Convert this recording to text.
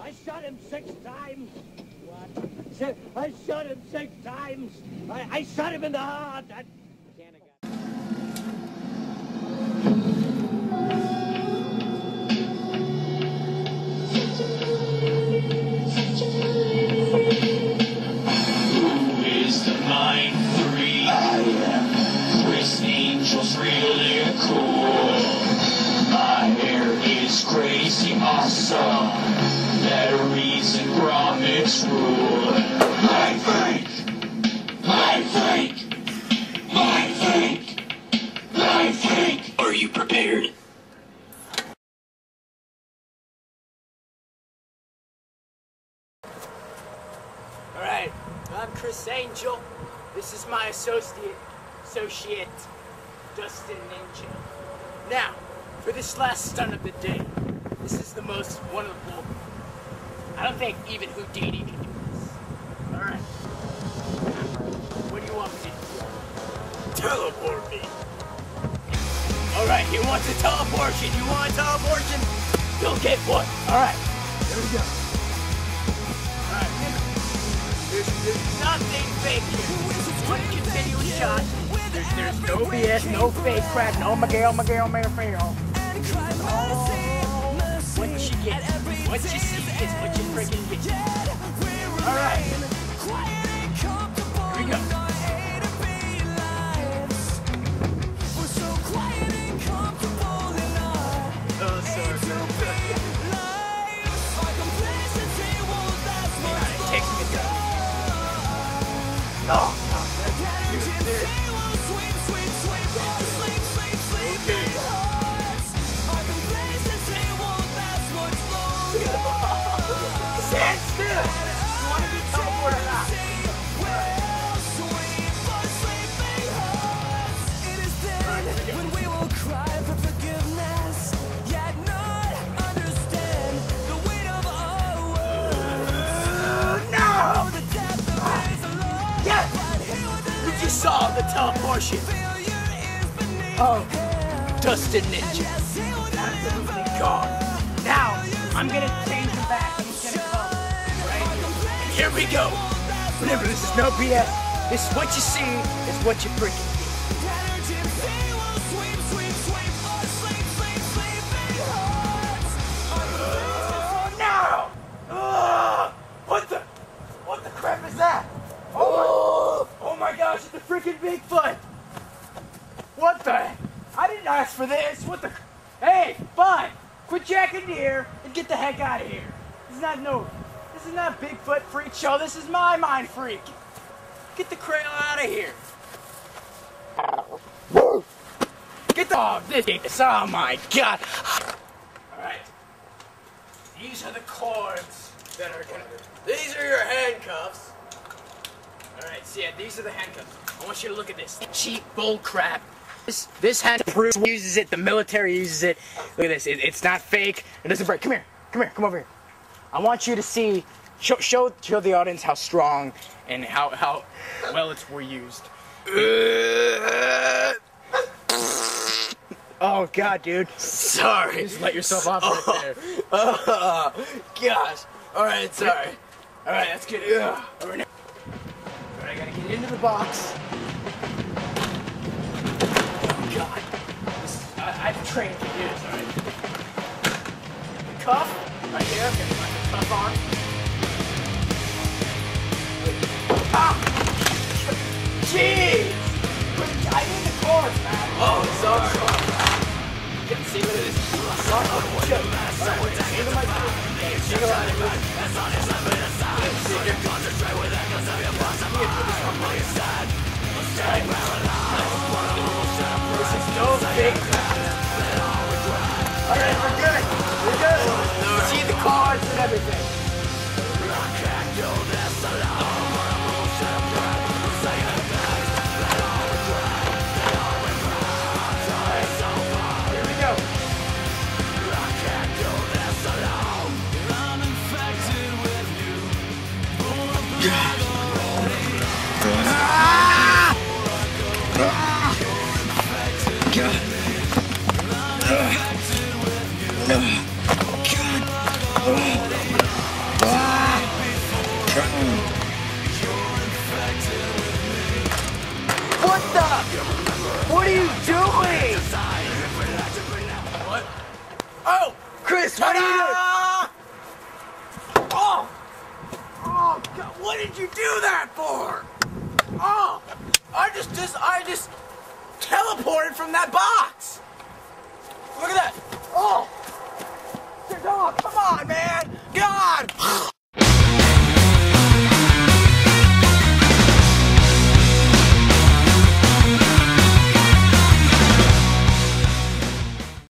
I shot him 6 times. What? I shot him 6 times. I shot him in the heart. Who is the Mind Freak? I am. Chris Angel's really cool. My hair is crazy awesome. Batteries and grommets rule. My freak. My freak. My freak. My freak. Are you prepared? Alright, I'm Chris Angel. This is my associate, Dustin Ninja. Now, for this last stunt of the day, this is the most wonderful. I don't think even Houdini can do this. Alright. What do you want me to do? Teleport me. Alright, he wants a teleportation. You want a teleportation? You'll get one. Alright, here we go. Alright, remember, there's nothing fake here. One continuous shot. There's no BS, no fake crap, no Miguel, fail. What you get, what you see is what you freaking get. Alright. Here we go. Oh, sorry. It takes me down. Oh. Stand still! You want to be teleported or not? When we will cry for forgiveness, yet not understand the weight of our words. No! The depth of his love. Yes! We just saw the teleportation. Oh, Dustin Ninja. Absolutely gone. Now, I'm gonna change him back and he's gonna come. Right? And here we go. Remember, this is no BS. This is what you see, is what you freaking get. No! What the crap is that? Oh my gosh, it's a freaking Bigfoot! What the? I didn't ask for this. What the? Hey, bud! Quit jacking deer and get the heck out of here. This is not Bigfoot freak show. This is my Mind Freak. Get the crayon out of here. Get the this. Oh my god. Alright. These are the cords that are gonna. These are your handcuffs. Alright, so yeah, these are the handcuffs. I want you to look at this. Cheap bull crap. This handproof uses it, the military uses it. Look at this, it's not fake, it doesn't break. Come here, come over here. I want you to see, show the audience how strong and how well it's used. Oh god, dude. Sorry. Just let yourself off right there. Oh, gosh. Alright, sorry. Alright, let's get it. Alright, I gotta get into the box. God. I've trained to do this, alright. Cuff, right here. Okay, put the cuff on. Ah! Jeez! I need the cords, man. Oh, sorry. You can see what it is. Sorry. Shit. Alright, into my foot. Jiggle out of it. Concentrate with that, cause of your boss. I'm gonna put this on my side. This is no big. Alright, we're good. We're good. See the cards and everything. Here we go. What the? What are you doing? What? Oh! Chris, what are you doing? Oh! Oh, God, what did you do that for? Oh! I just teleported from that box! Look at that! Oh! Oh, come on, man! God!